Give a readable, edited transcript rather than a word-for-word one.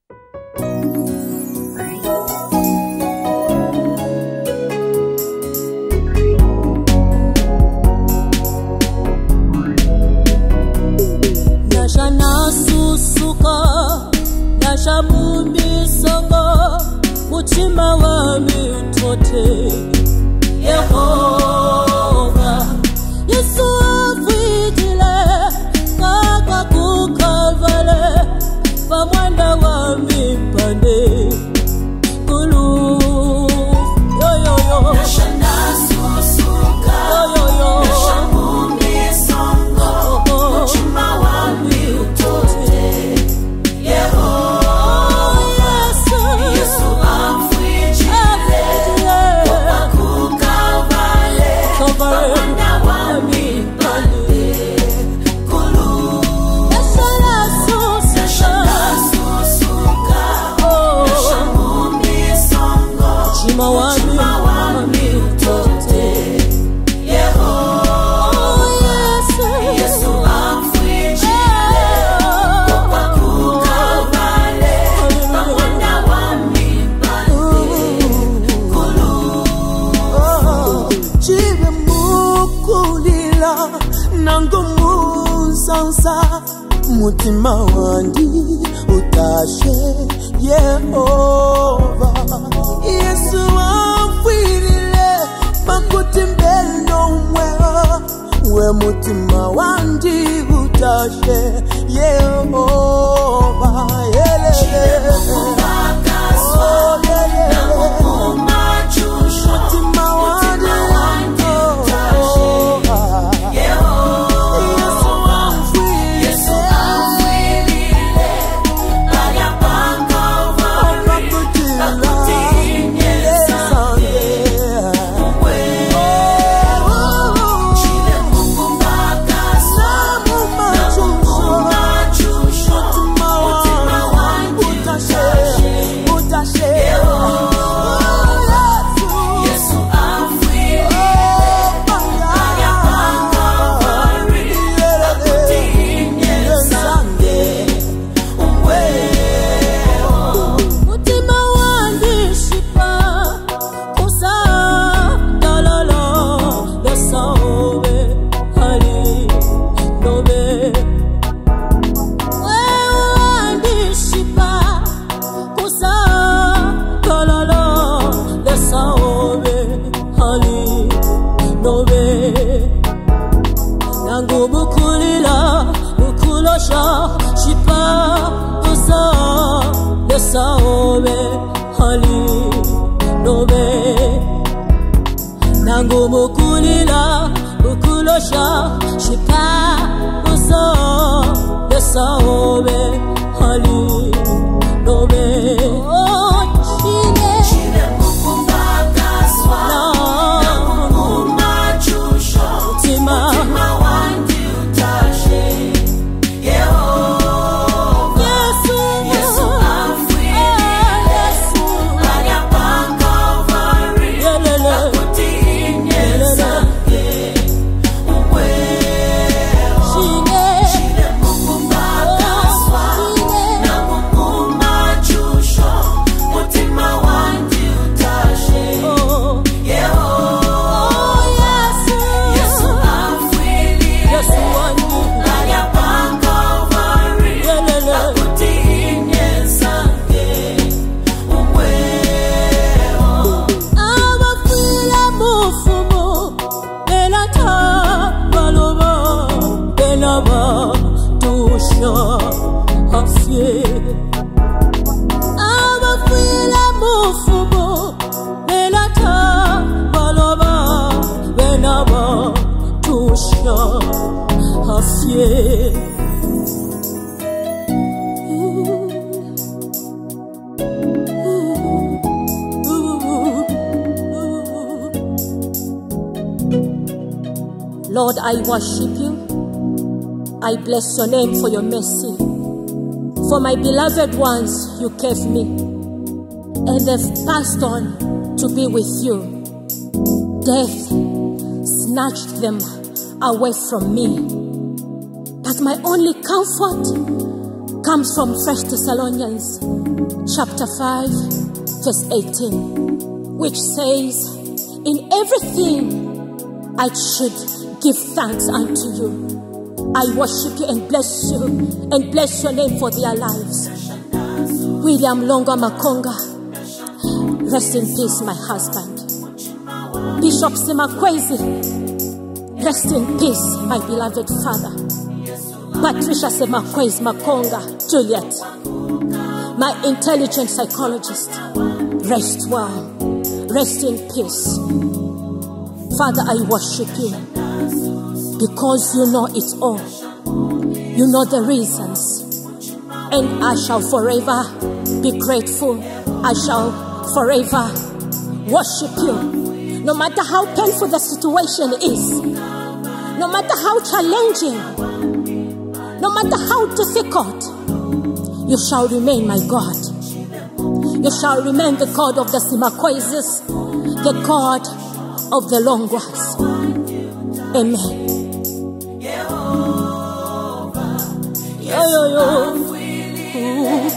Muchima Wami Utote Yehova Yesu afwitile Kaka kukavale Pamwanda wami pande Kulu Yo yo yo Nashana susuka Yo yo yo Nashamumi songo Muchima Wami Utote Yehova Mutima wandi utashe Yehova Yesu amfwilile makuti mbeno mweo We mutima wandi utashe Yehova Yelele Oh yelele Mutima wandi Nangu mukulila ukulosha shipa uso desaobe hali nobe oh chile mukumbaga swa nangu machusho mutima wandi utashe Yehova Yesu amfwile Anyapanga vari Lord, I worship you. I bless your name for your mercy. For my beloved ones you gave me, and they've passed on to be with you. Death snatched them away from me. But my only comfort comes from 1 Thessalonians chapter 5, verse 18, which says, in everything I should give thanks unto you. I worship you and bless your name for their lives. William Longa Makonga, rest in peace, my husband. Bishop Semakwezi, rest in peace, my beloved father. Patricia Semakwezi Makonga, Juliet, my intelligent psychologist, rest well, rest in peace. Father, I worship you because you know it all. You know the reasons. And I shall forever be grateful. I shall forever worship you. No matter how painful the situation is, no matter how challenging, no matter how difficult, you shall remain my God. You shall remain the God of the Semakwezis, the God of the Longwas. Amen. Yo, yo, yo.